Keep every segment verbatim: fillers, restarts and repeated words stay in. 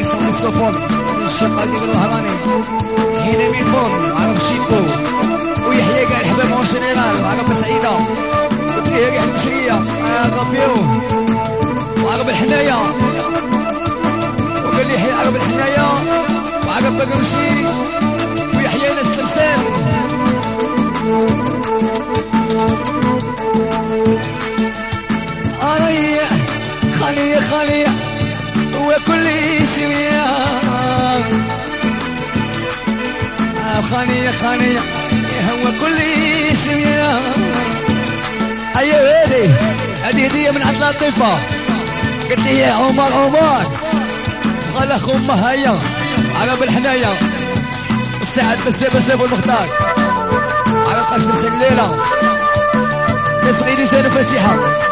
الصوت السفر الشقة اللي بالوهراني هنا مين فون عرب شيكو ويحيى قال حباب هون جنرال وعرب سعيدة وتليه قاعد المشرية عرب بيو وعرب الحناية وقال لي يحيى عرب الحناية وعرب بقرشي ويحيى ناس تمثال أريح خليه خليه وكل شوية خليه خليه هو كل شوية أيوة هذه هذه هدية من عند لطيفة قلت لي يا عمر عمر خلق أمها هيا عرب الحناية السعد بسيب بسيب والمختار عرب قشر الليلة يسعيدي زين فسيحة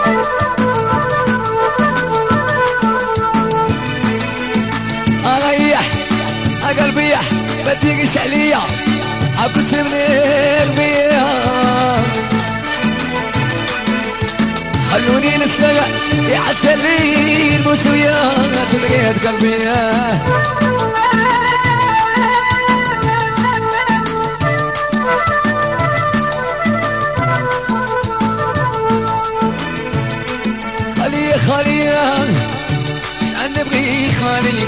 أريح قلبي بديك عليا عبد سمير بيا خلوني نسلق يعتلي المسويات لقيت قلبي خلي خلي شان نبغي خلي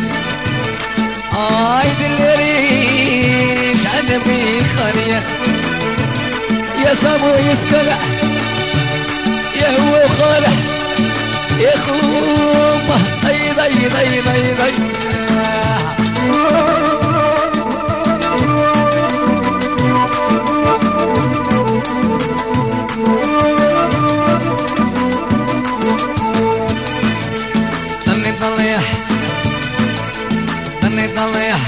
آي دليري شان نبغي خلي يا صبو يتسلع يا هو خالح يا خومه ضي ضي ضي ضي ضي ضلي ضليح ضلي ضليح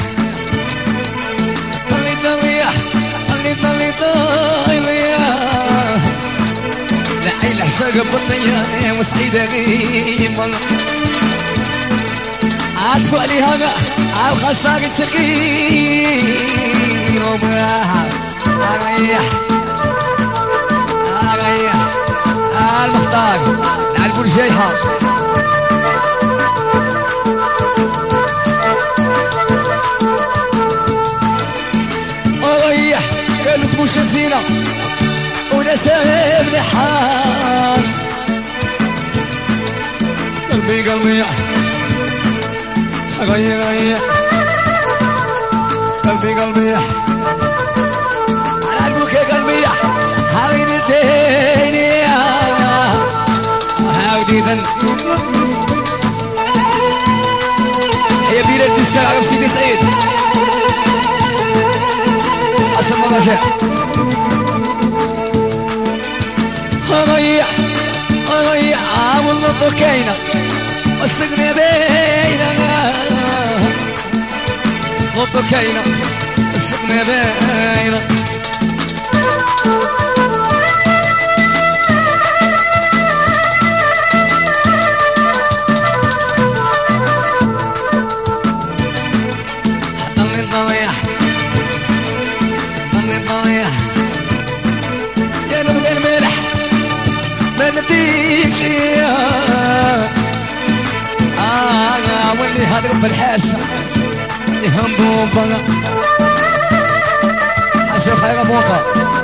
ضلي ضليح ضلي ضلي ضليح لعيل حساق بطنية وسعيدة غيم عاتفوا علي هذا عالخساق السكين وبراها أريح أريح المختار نعرفوا الجيحة أريح قالوا تبوش الزينة ونسيب لحال قلبي قلبي غي غي قلبي قلبي على قلبك يا قلبي حاولين الديني هاوديدا يا بيرة السلام عرفتي دي سعيد أسمى رجاء أريح أريح والله طكينا والسقنا بينا وطكينا والسقنا بينا ضلي ضريح ضلي ضريح يا نبقى الملح ما نديكش آه واللي هضرب في الحاسة يهم بوبا حاشا خير بوقا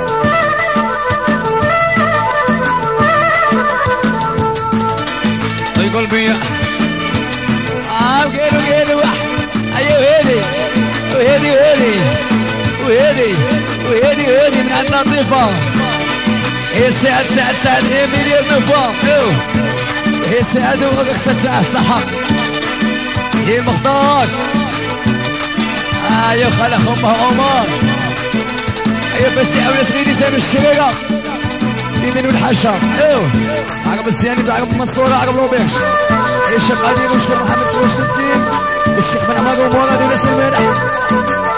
يقول بيا آه قيلوا قيلوا أيوه هيدي وهيدي وهيدي وهيدي وهيدي وهيدي من عند لطيفة هي سعد سعد سعد هي مليون نفام هي سعد وقت الساعة الصحة هي مختار ايوه خلق امها عمر ايوه بس اولى صغيري زي الشريرة يمين والحشا ايوه عقب السياني عقب المنصورة عقب روبيش الشيخ قدير والشيخ محمد شوش الدين والشيخ من عمر ومورا دي ناس المنح